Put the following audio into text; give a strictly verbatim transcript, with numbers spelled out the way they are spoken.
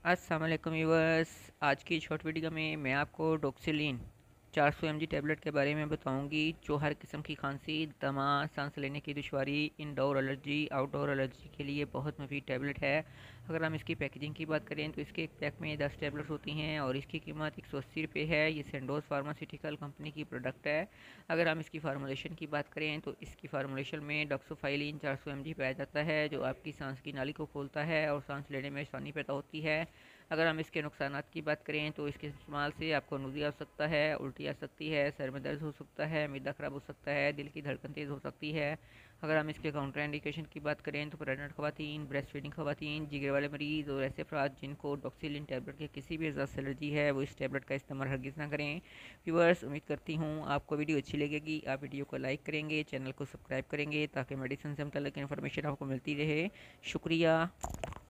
अस्सलाम वालेकुम व्यूअर्स। आज की शॉर्ट वीडियो में मैं आपको डोक्सिलिन चार सौ एम जी टैबलेट के बारे में बताऊंगी, जो हर किस्म की खांसी, दमा, सांस लेने की दुश्वारी, इंडोर एलर्जी, आउटडोर एलर्जी के लिए बहुत मुफीद टैबलेट है। अगर हम इसकी पैकेजिंग की बात करें तो इसके एक पैक में दस टैबलेट्स होती हैं और इसकी कीमत एक सौ अस्सी रुपये है। ये सेंडोज फार्मास्यूटिकल कंपनी की प्रोडक्ट है। अगर हम इसकी फार्मूलेशन की बात करें तो इसकी फार्मूलेशन में डॉक्सोफाइलिन चार सौ एम जी पाया जाता है, जो आपकी सांस की नाली को खोलता है और सांस लेने में आसानी पैदा होती है। अगर हम इसके नुकसानात की बात करें तो इसके इस्तेमाल से आपको नज़ी आ सकता है, उल्टी आ सकती है, सर में दर्द हो सकता है, मैदा ख़राब हो सकता है, दिल की धड़कन तेज़ हो सकती है। अगर हम इसके काउंटर इंडिकेशन की बात करें तो प्रेगनेंट खवातीन, ब्रेस्ट फीडिंग खवातीन, जिगर वाले मरीज़ और ऐसे अफराद जिनको डॉक्सिलिन टैबलेट के किसी भी अज़ा से एलर्जी है, वो इस टैबलेट का इस्तेमाल हरगिज़ ना करें। व्यूअर्स, उम्मीद करती हूँ आपको वीडियो अच्छी लगेगी। आप वीडियो को लाइक करेंगे, चैनल को सब्सक्राइब करेंगे ताकि मेडिसिन से मुतल्लिक़ इन्फॉर्मेशन आपको मिलती रहे। शुक्रिया।